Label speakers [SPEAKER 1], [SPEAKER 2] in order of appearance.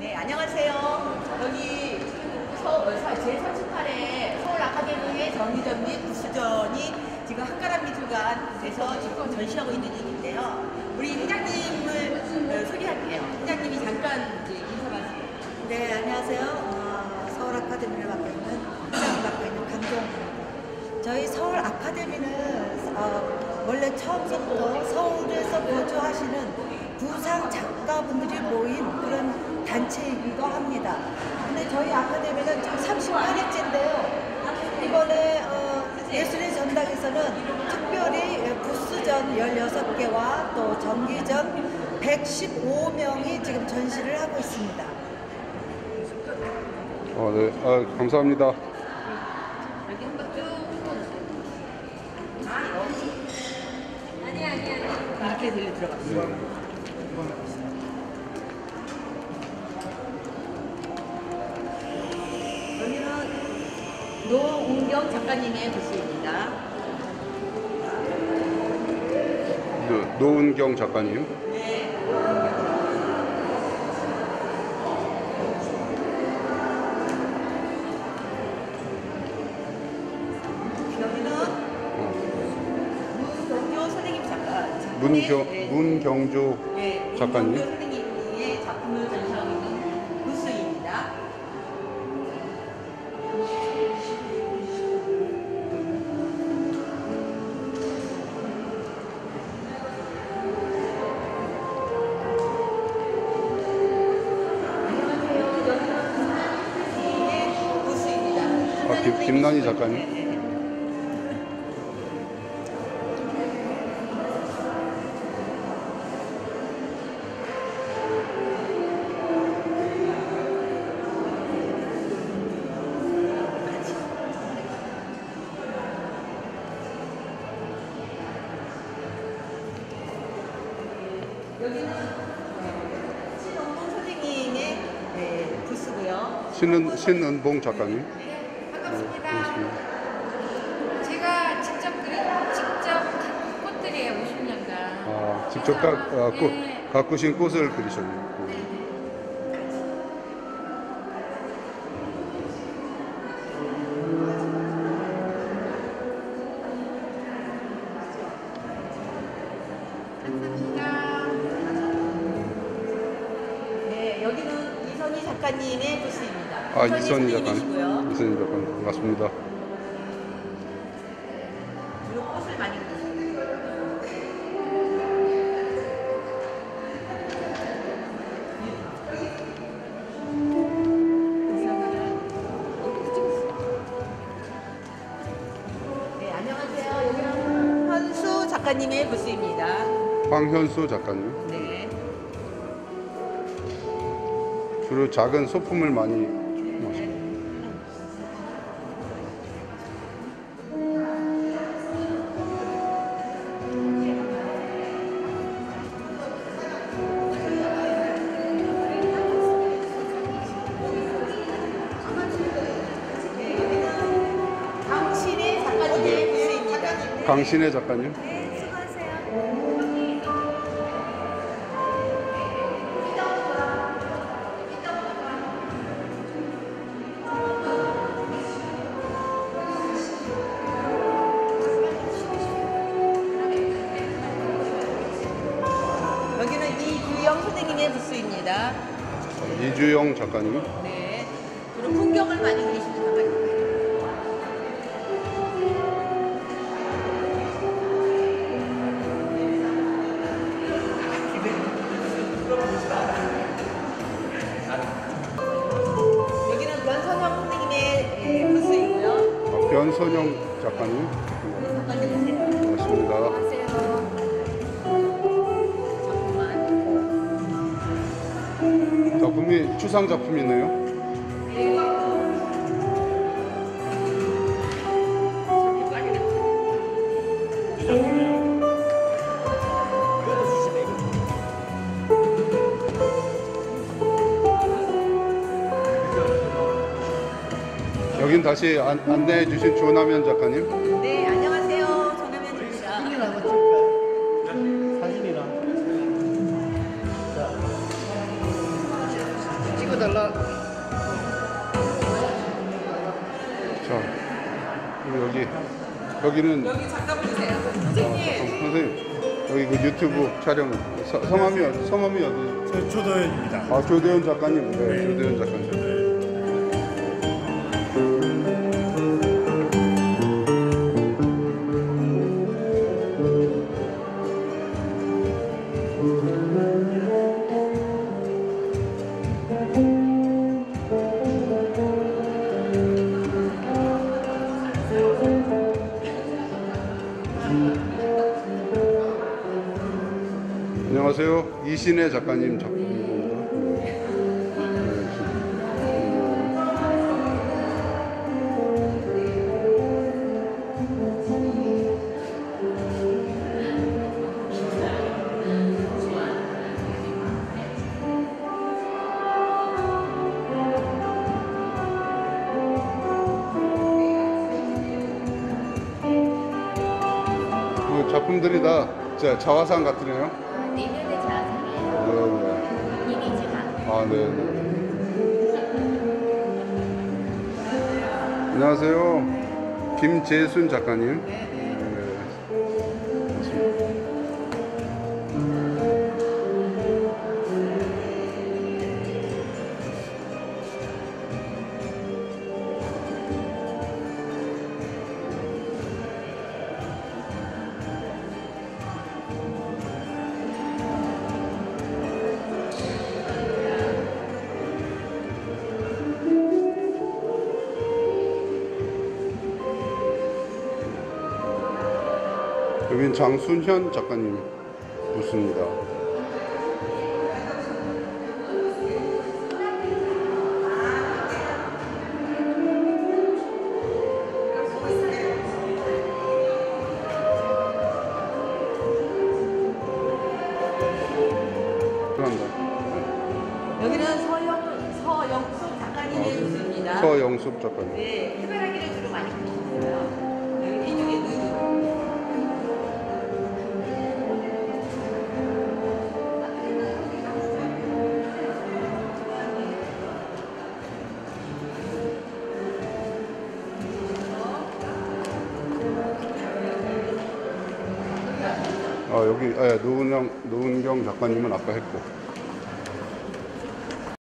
[SPEAKER 1] 네, 안녕하세요. 여기 제38회 서울 아카데미의 정기전 및 부수전이 지금 한가람 미술관에서 지금 전시하고 있는 일인데요. 우리 회장님을 소개할게요. 회장님이 잠깐 인사 말씀.
[SPEAKER 2] 네, 안녕하세요. 서울 아카데미를 맡고 있는 회장을 맡고 있는 강종입니다. 저희 서울 아카데미는 원래 처음부터 서울에서 거주하시는 부상 작가분들이 모인 그런 단체이기도 합니다. 근데 저희 아카데미는 지금 38회째인데요. 이번에 예술의 전당에서는 특별히 부스전 16개와 또 정기전 115명이 지금 전시를 하고 있습니다.
[SPEAKER 3] 네, 감사합니다.
[SPEAKER 1] 여기 한번 쭉. 아니. 이렇게 들어갔어요. 여기는 노은경 작가님의 부스입니다.
[SPEAKER 3] 노은경 작가님.
[SPEAKER 1] 네. 여기는 문경조 선생님
[SPEAKER 3] 문경조
[SPEAKER 1] 네,
[SPEAKER 3] 작가님.
[SPEAKER 1] 문경조 선생님의 작품을 전시하고 있는 부스입니다.
[SPEAKER 3] 김난희 작가님.
[SPEAKER 1] 여기는 신은봉 선생님의 부스고요.
[SPEAKER 3] 신은봉 작가님.
[SPEAKER 4] 반갑습니다. 제가 직접 꽃들이에요. 50년간.
[SPEAKER 3] 직접 가꾸신 꽃을 그리셨네요.
[SPEAKER 1] 네, 여기는 이선희 작가님의 부스입니다.
[SPEAKER 3] 이선희 작가님.
[SPEAKER 1] 선생님이시고요.
[SPEAKER 3] 이선희 작가님. 반갑습니다.
[SPEAKER 1] 그리고 꽃을 많이 그리셨어요. 네, 안녕하세요. 여기는 현수 작가님의 부스입니다.
[SPEAKER 3] 황현수 작가님.
[SPEAKER 1] 네.
[SPEAKER 3] 주로 작은 소품을 많이 하십니다.
[SPEAKER 1] 강신의 작가님의 부스입니다.
[SPEAKER 3] 강신혜 작가님.
[SPEAKER 1] 여기는 이규영 선생님의 부스입니다.
[SPEAKER 3] 이주영 작가님.
[SPEAKER 1] 네. 그리고 풍경을 많이 그리시는 작가님. 여기는 변선영 선생님의 부스이고요.
[SPEAKER 3] 변선영 작가님. 반갑습니다. 작품이 추상 작품이네요. 여긴 다시 안내해 주신 조남현 작가님.
[SPEAKER 1] 네, 안녕하세요. 조남현입니다.
[SPEAKER 5] 사진이랑 찍을까요? 사진이랑. 자, 찍어다 찍어달라.
[SPEAKER 3] 자, 여기는
[SPEAKER 1] 여기 잠깐 보세요. 선생님.
[SPEAKER 3] 선생님 여기 그 유튜브 촬영 성함이 어디?
[SPEAKER 5] 저 조도현입니다.
[SPEAKER 3] 아 조대현 작가님. 네, 조대현 작가님. 안녕하세요. 이신혜 작가님 작품입니다. 그 작품들이 다 자화상 같으네요.
[SPEAKER 6] 내년에 자상이에요.
[SPEAKER 3] 네.
[SPEAKER 6] 이미지가.
[SPEAKER 3] 아, 네. 안녕하세요. 김재순 작가님. 네. 여긴 장순현 작가님 부스입니다.
[SPEAKER 1] 여기는 서영숙 작가님의 부스입니다.
[SPEAKER 3] 서영숙 작가님.
[SPEAKER 1] 네, 해바라기를 주로 많이 그리셨어요. 여기 이쪽에 누드.
[SPEAKER 3] 여기 노은경 작가님은 아까 했고.